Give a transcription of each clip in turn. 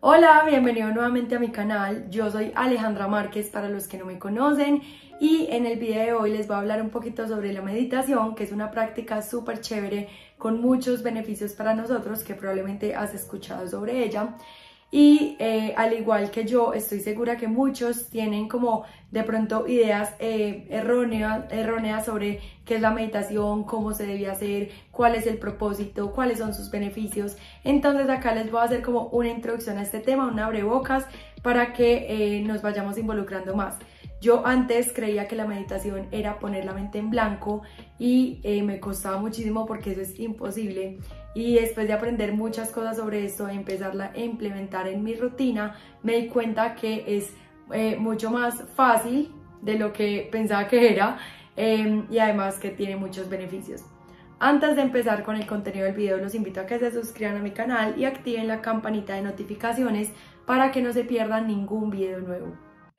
Hola, bienvenido nuevamente a mi canal. Yo soy Alejandra Márquez para los que no me conocen y en el video de hoy les voy a hablar un poquito sobre la meditación, que es una práctica súper chévere con muchos beneficios para nosotros que probablemente has escuchado sobre ella. Y al igual que yo, estoy segura que muchos tienen como de pronto ideas erróneas sobre qué es la meditación, cómo se debe hacer, cuál es el propósito, cuáles son sus beneficios. Entonces acá les voy a hacer como una introducción a este tema, un abrebocas, para que nos vayamos involucrando más. Yo antes creía que la meditación era poner la mente en blanco y me costaba muchísimo porque eso es imposible. Y después de aprender muchas cosas sobre esto e empezarla a implementar en mi rutina, me di cuenta que es mucho más fácil de lo que pensaba que era y además que tiene muchos beneficios. Antes de empezar con el contenido del video, los invito a que se suscriban a mi canal y activen la campanita de notificaciones para que no se pierdan ningún video nuevo.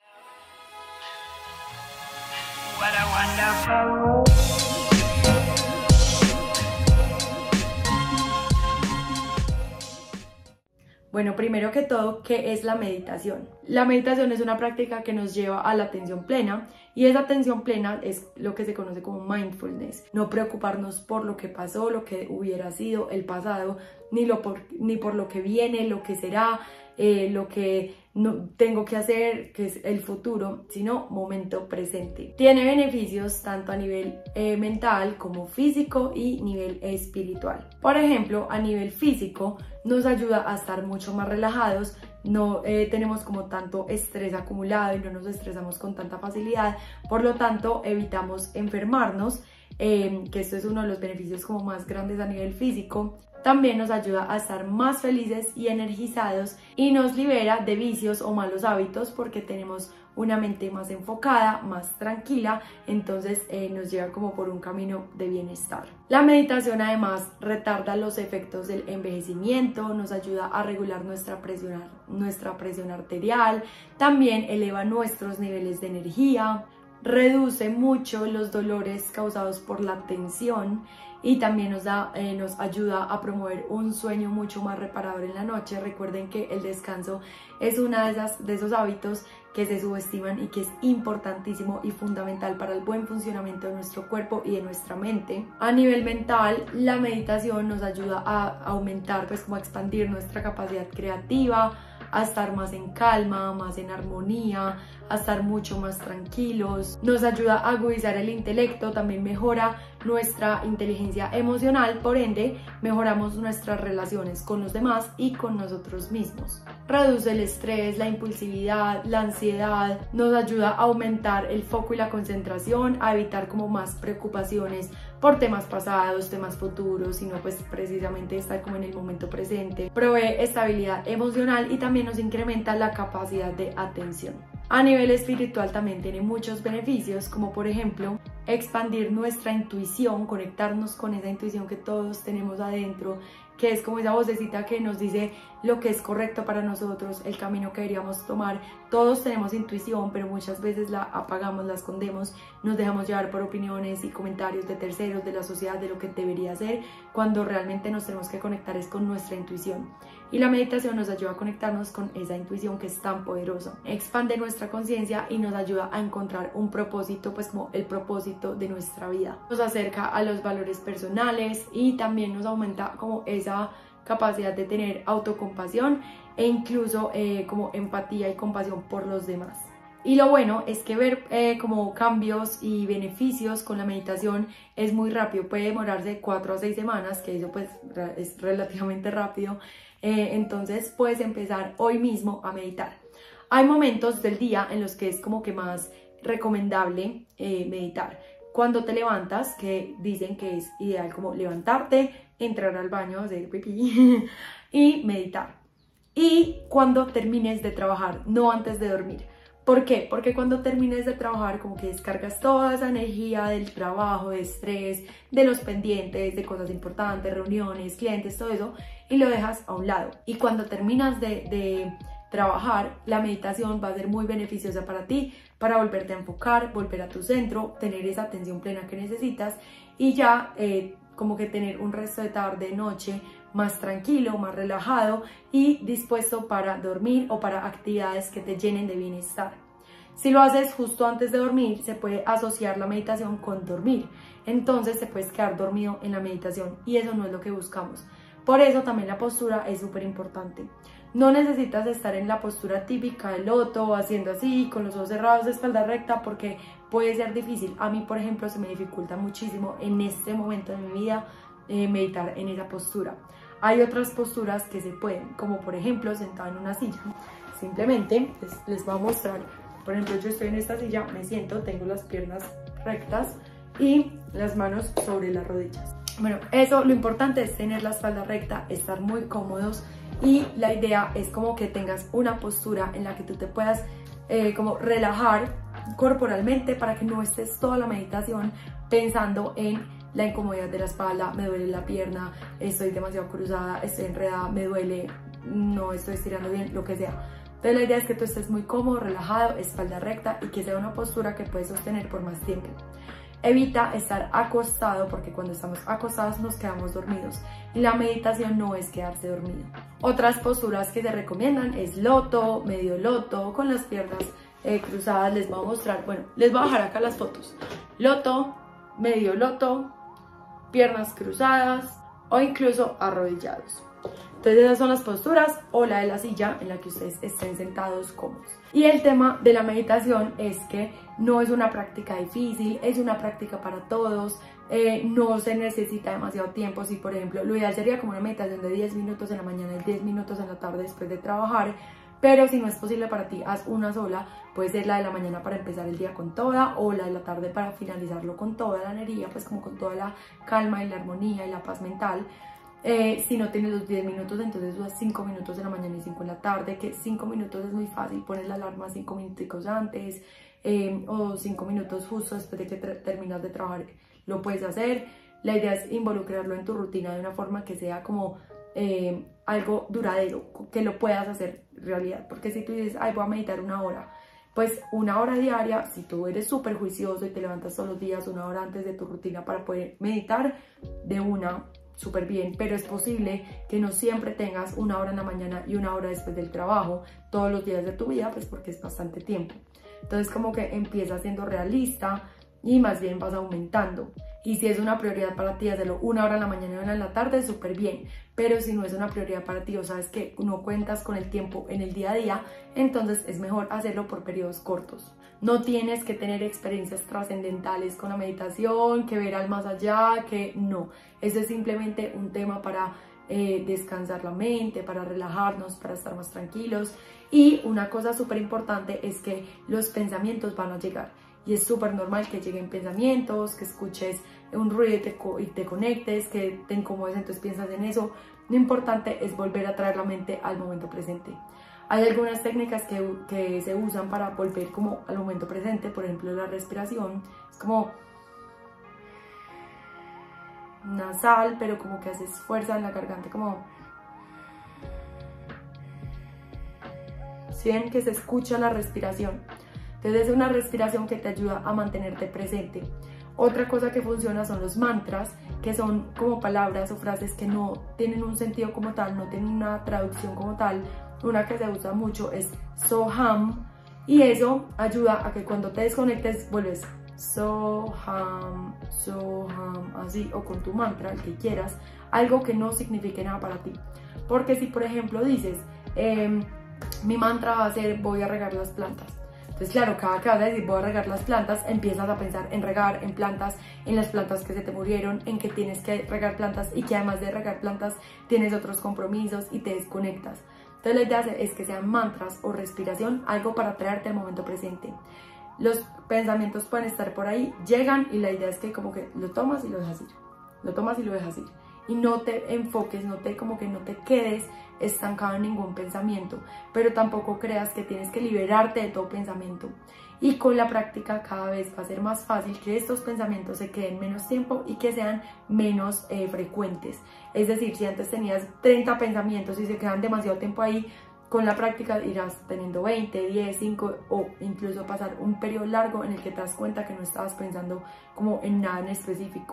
Bueno, primero que todo, ¿qué es la meditación? La meditación es una práctica que nos lleva a la atención plena y esa atención plena es lo que se conoce como mindfulness. No preocuparnos por lo que pasó, lo que hubiera sido el pasado, ni por lo que viene, lo que será, lo que no tengo que hacer, que es el futuro, sino momento presente. Tiene beneficios tanto a nivel mental como físico y nivel espiritual. Por ejemplo, a nivel físico nos ayuda a estar mucho más relajados, no tenemos como tanto estrés acumulado y no nos estresamos con tanta facilidad, por lo tanto evitamos enfermarnos, que esto es uno de los beneficios como más grandes a nivel físico. También nos ayuda a estar más felices y energizados y nos libera de vicios o malos hábitos porque tenemos una mente más enfocada, más tranquila, entonces nos lleva como por un camino de bienestar. La meditación además retarda los efectos del envejecimiento, nos ayuda a regular nuestra presión arterial, también eleva nuestros niveles de energía, reduce mucho los dolores causados por la tensión y también nos ayuda a promover un sueño mucho más reparador en la noche. Recuerden que el descanso es uno de esos hábitos que se subestiman y que es importantísimo y fundamental para el buen funcionamiento de nuestro cuerpo y de nuestra mente. A nivel mental, la meditación nos ayuda a aumentar, pues como a expandir nuestra capacidad creativa, a estar más en calma, más en armonía, a estar mucho más tranquilos. Nos ayuda a agudizar el intelecto, también mejora nuestra inteligencia emocional, por ende mejoramos nuestras relaciones con los demás y con nosotros mismos. Reduce el estrés, la impulsividad, la ansiedad, nos ayuda a aumentar el foco y la concentración, a evitar como más preocupaciones por temas pasados, temas futuros, sino pues precisamente estar como en el momento presente. Provee estabilidad emocional y también nos incrementa la capacidad de atención. A nivel espiritual también tiene muchos beneficios, como por ejemplo expandir nuestra intuición, conectarnos con esa intuición que todos tenemos adentro, que es como esa vocecita que nos dice lo que es correcto para nosotros, el camino que deberíamos tomar. Todos tenemos intuición, pero muchas veces la apagamos, la escondemos, nos dejamos llevar por opiniones y comentarios de terceros, de la sociedad, de lo que debería ser, cuando realmente nos tenemos que conectar es con nuestra intuición. Y la meditación nos ayuda a conectarnos con esa intuición que es tan poderosa. Expande nuestra conciencia y nos ayuda a encontrar un propósito, pues como el propósito de nuestra vida. Nos acerca a los valores personales y también nos aumenta como esa capacidad de tener autocompasión e incluso como empatía y compasión por los demás. Y lo bueno es que ver como cambios y beneficios con la meditación es muy rápido, puede demorarse 4 a 6 semanas, que eso pues es relativamente rápido, entonces puedes empezar hoy mismo a meditar. Hay momentos del día en los que es como que más recomendable meditar. Cuando te levantas, que dicen que es ideal como levantarte, entrar al baño, hacer pipí y meditar. Y cuando termines de trabajar, no antes de dormir. ¿Por qué? Porque cuando termines de trabajar como que descargas toda esa energía del trabajo, de estrés, de los pendientes, de cosas importantes, reuniones, clientes, todo eso, y lo dejas a un lado. Y cuando terminas de trabajar, la meditación va a ser muy beneficiosa para ti, para volverte a enfocar, volver a tu centro, tener esa atención plena que necesitas y ya como que tener un resto de tarde, noche más tranquilo, más relajado y dispuesto para dormir o para actividades que te llenen de bienestar. Si lo haces justo antes de dormir, se puede asociar la meditación con dormir. Entonces te puedes quedar dormido en la meditación y eso no es lo que buscamos. Por eso también la postura es súper importante. No necesitas estar en la postura típica del loto, haciendo así, con los ojos cerrados, de espalda recta, porque puede ser difícil. A mí, por ejemplo, se me dificulta muchísimo en este momento de mi vida meditar en esa postura. Hay otras posturas que se pueden, como por ejemplo sentado en una silla. Simplemente les voy a mostrar. Por ejemplo, yo estoy en esta silla, me siento, tengo las piernas rectas y las manos sobre las rodillas. Bueno, eso, lo importante es tener la espalda recta, estar muy cómodos y la idea es como que tengas una postura en la que tú te puedas como relajar corporalmente para que no estés toda la meditación pensando en la incomodidad de la espalda, me duele la pierna, estoy demasiado cruzada, estoy enredada, me duele, no estoy estirando bien, lo que sea. Entonces la idea es que tú estés muy cómodo, relajado, espalda recta y que sea una postura que puedes sostener por más tiempo. Evita estar acostado porque cuando estamos acostados nos quedamos dormidos y la meditación no es quedarse dormido. Otras posturas que se recomiendan es loto, medio loto, con las piernas cruzadas. Les voy a mostrar, bueno, les voy a dejar acá las fotos. Loto, medio loto, piernas cruzadas o incluso arrodillados. Entonces esas son las posturas o la de la silla en la que ustedes estén sentados cómodos. Y el tema de la meditación es que no es una práctica difícil, es una práctica para todos, no se necesita demasiado tiempo. Si por ejemplo, lo ideal sería como una meditación de 10 minutos en la mañana y 10 minutos en la tarde después de trabajar, pero si no es posible para ti, haz una sola. Puede ser la de la mañana para empezar el día con toda o la de la tarde para finalizarlo con toda la energía, pues como con toda la calma y la armonía y la paz mental. Si no tienes los 10 minutos, entonces usas 5 minutos en la mañana y 5 en la tarde, que 5 minutos es muy fácil, pones la alarma 5 minutos antes o 5 minutos justo después de que terminas de trabajar, lo puedes hacer. La idea es involucrarlo en tu rutina de una forma que sea como algo duradero, que lo puedas hacer realidad, porque si tú dices, ay, voy a meditar una hora, pues una hora diaria, si tú eres súper juicioso y te levantas todos los días una hora antes de tu rutina para poder meditar, de una súper bien, pero es posible que no siempre tengas una hora en la mañana y una hora después del trabajo todos los días de tu vida, pues porque es bastante tiempo. Entonces como que empieza siendo realista y más bien vas aumentando. Y si es una prioridad para ti hacerlo una hora en la mañana y una en la tarde, súper bien. Pero si no es una prioridad para ti o sabes que no cuentas con el tiempo en el día a día, entonces es mejor hacerlo por periodos cortos. No tienes que tener experiencias trascendentales con la meditación, que ver al más allá, que no. Eso es simplemente un tema para descansar la mente, para relajarnos, para estar más tranquilos. Y una cosa súper importante es que los pensamientos van a llegar. Y es súper normal que lleguen pensamientos, que escuches un ruido y te conectes, que te incomodes, entonces piensas en eso. Lo importante es volver a traer la mente al momento presente. Hay algunas técnicas que se usan para volver como al momento presente, por ejemplo la respiración, es como nasal, pero como que haces fuerza en la garganta, como... ¿Sí ven que se escucha la respiración? Entonces es una respiración que te ayuda a mantenerte presente. Otra cosa que funciona son los mantras, que son como palabras o frases que no tienen un sentido como tal, no tienen una traducción como tal. Una que se usa mucho es Soham, y eso ayuda a que cuando te desconectes vuelves Soham, Soham, así, o con tu mantra, el que quieras, algo que no signifique nada para ti. Porque si por ejemplo dices, mi mantra va a ser voy a regar las plantas. Entonces claro, cada que vas a decir voy a regar las plantas, empiezas a pensar en regar, en plantas, en las plantas que se te murieron, en que tienes que regar plantas y que además de regar plantas tienes otros compromisos y te desconectas. Entonces la idea es que sean mantras o respiración, algo para traerte al momento presente. Los pensamientos pueden estar por ahí, llegan y la idea es que como que lo tomas y lo dejas ir. Lo tomas y lo dejas ir. Y no te enfoques, como que no te quedes estancado en ningún pensamiento, pero tampoco creas que tienes que liberarte de todo pensamiento. Y con la práctica cada vez va a ser más fácil que estos pensamientos se queden menos tiempo y que sean menos frecuentes. Es decir, si antes tenías 30 pensamientos y se quedan demasiado tiempo ahí, con la práctica irás teniendo 20, 10, 5 o incluso pasar un periodo largo en el que te das cuenta que no estabas pensando como en nada en específico.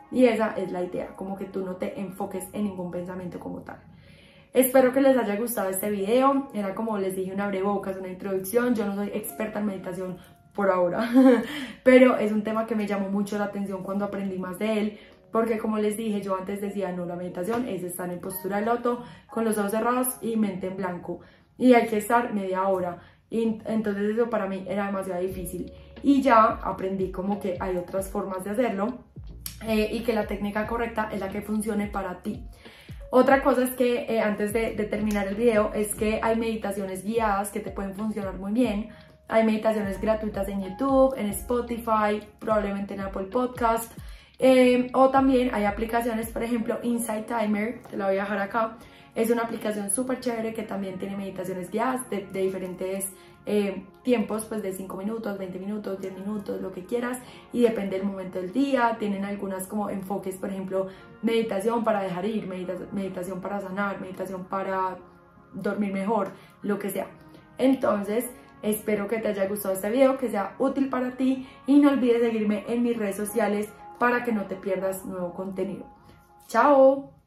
y esa es la idea, como que tú no te enfoques en ningún pensamiento como tal. Espero que les haya gustado este video, era como les dije un abrebocas, una introducción. Yo no soy experta en meditación por ahora, pero es un tema que me llamó mucho la atención cuando aprendí más de él, porque como les dije, yo antes decía, no, la meditación es estar en postura de loto, con los ojos cerrados y mente en blanco, y hay que estar media hora, y entonces eso para mí era demasiado difícil, y ya aprendí como que hay otras formas de hacerlo, y que la técnica correcta es la que funcione para ti. Otra cosa es que antes de terminar el video, es que hay meditaciones guiadas que te pueden funcionar muy bien. Hay meditaciones gratuitas en YouTube, en Spotify, probablemente en Apple Podcast, o también hay aplicaciones, por ejemplo Insight Timer, te la voy a dejar acá. Es una aplicación súper chévere que también tiene meditaciones guiadas de diferentes tiempos, pues de 5 minutos, 20 minutos, 10 minutos, lo que quieras, y depende del momento del día. Tienen algunas como enfoques, por ejemplo, meditación para dejar ir, meditación para sanar, meditación para dormir mejor, lo que sea. Entonces, espero que te haya gustado este video, que sea útil para ti, y no olvides seguirme en mis redes sociales para que no te pierdas nuevo contenido. ¡Chao!